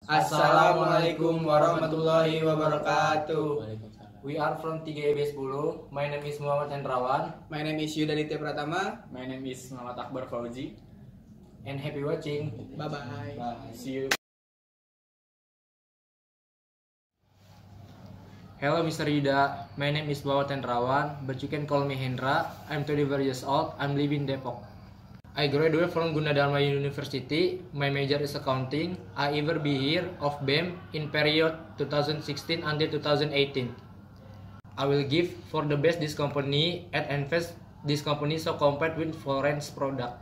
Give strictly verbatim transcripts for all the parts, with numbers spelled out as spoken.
Assalamualaikum warahmatullahi wabarakatuh. We are from tiga E B sepuluh. My name is Mohamad Hendrawan. My name is Aditya Pratama. My name is Muhammad Akbar Fauzi. And happy watching. Bye bye. Bye. See you. Hello Mister Yuda. My name is Mohamad Hendrawan, but you can call me Hendra. I'm twenty-four years old. I'm living in Depok. I graduated from Gunadarma University. My major is accounting. I ever be here of B E M in period two thousand sixteen until two thousand eighteen. I will give for the best this company and invest this company so compete with foreign product.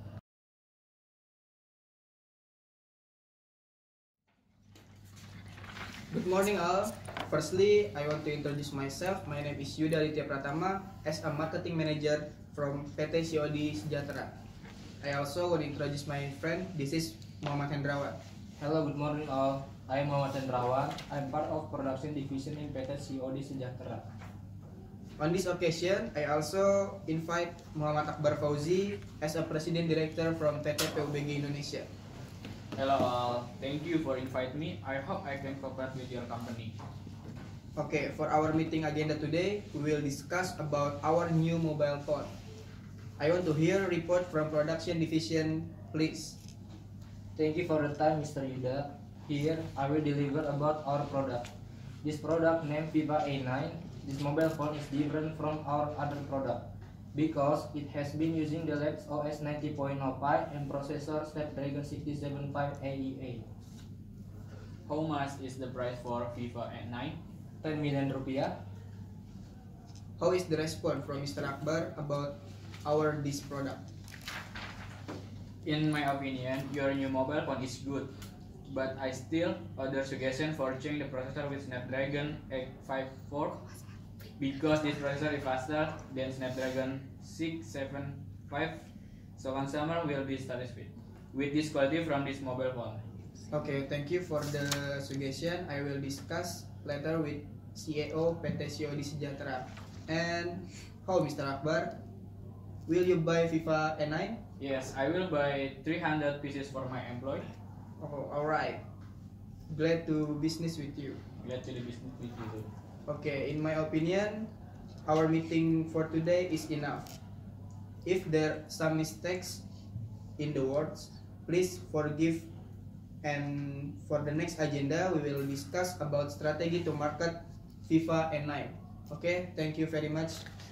Good morning all. Firstly, I want to introduce myself. My name is Aditya Pratama as a marketing manager from P T C O D Sejahtera. I also want to introduce my friend. This is Mohamad Hendrawan. Hello, good morning all. I am Mohamad Hendrawan. I'm part of production division in P T C O D Sejahtera. On this occasion, I also invite Mohamad Akbar Fauzi as a president director from P T P U B G Indonesia. Hello all. Thank you for inviting me. I hope I can cooperate with your company. Okay, for our meeting agenda today, we will discuss about our new mobile phone. I want to hear a report from production division, please. Thank you for the time, Mister Yuda. Here, I will deliver about our product. This product named Viva A nine. This mobile phone is different from our other product because it has been using the latest O S ninety point oh five and processor Snapdragon six seven five A E A. How much is the price for Viva A nine? ten million rupiah. How is the response from Mister Akbar about our this product? In my opinion, your new mobile phone is good, but I still other suggestion for change the processor with Snapdragon eight fifty-four because this processor is faster than Snapdragon six seventy-five, so consumer will be satisfied with this quality from this mobile phone. Okay, thank you for the suggestion. I will discuss later with C A O P T C O D Sejahtera. And how, Mister Akbar? Will you buy Viva A nine? Yes, I will buy three hundred pieces for my employee. Oh, alright. Glad to business with you. Glad to do business with you too. Okay, in my opinion, our meeting for today is enough. If there are some mistakes in the words, please forgive. And for the next agenda, we will discuss about strategy to market Viva A nine. Okay, thank you very much.